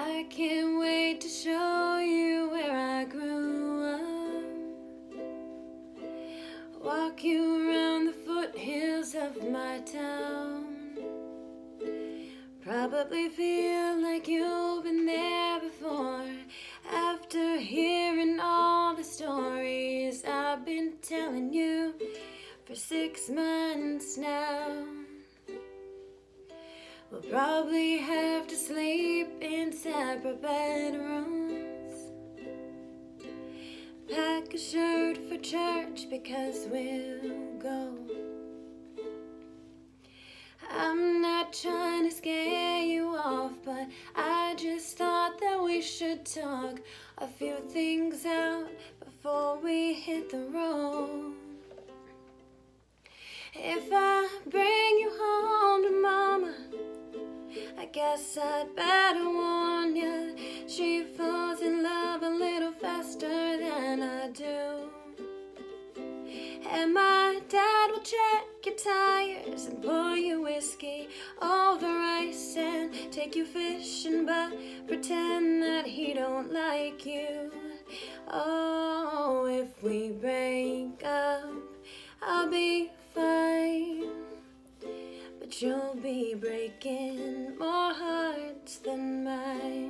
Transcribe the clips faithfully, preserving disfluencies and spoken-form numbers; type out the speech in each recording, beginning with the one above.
I can't wait to show you where I grew up. Walk you around the foothills of my town. Probably feel like you've been there before, after hearing all the stories I've been telling you for six months now. We'll probably have to sleep in separate bedrooms. Pack a shirt for church because we'll go. I'm not trying to scare you off, but I just thought that we should talk a few things out before we hit the road. If I bring you home to Mama, I guess I'd better warn you. She falls in love a little faster than I do. And my dad will check your tires and pour you whiskey over ice and take you fishing, but pretend that he don't like you. Oh, if we break up, I'll be fine, but you'll be breaking more hearts than mine.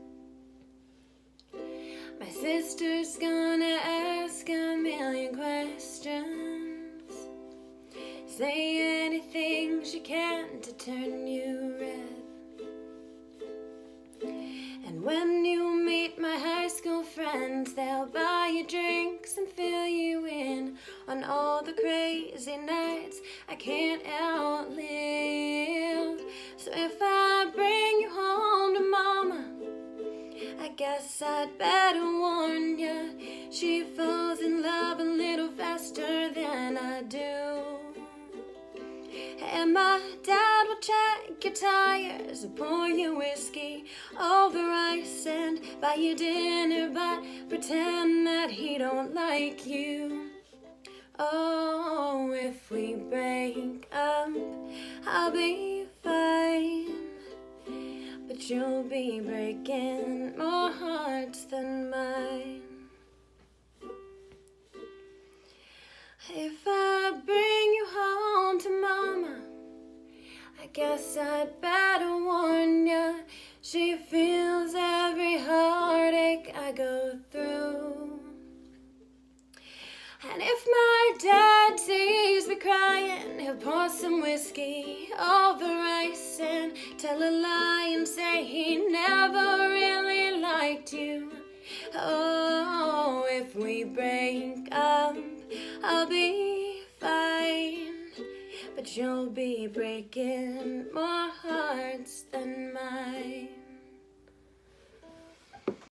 My sister's gonna ask a million questions, say anything she can to turn you red. And when you meet my high school friends, they'll buy you drinks and fill you in on all the crazy nights I can't outlive. So if I bring you home to Mama, I guess I'd better warn ya. She falls in love a little faster than I do. And my dad will check your tires, pour you whiskey over ice and buy you dinner, but pretend that he don't like you. Oh, if we break up, I'll be fine, but you'll be breaking more hearts than mine. If I bring you home to Mama, I guess I'd better warn ya. She feels every heartache I go through. And if my dad sees me crying, he'll pour some whiskey over ice and tell a lie and say he never really liked you. Oh, if we break up, I'll be fine, but you'll be breaking more hearts than mine.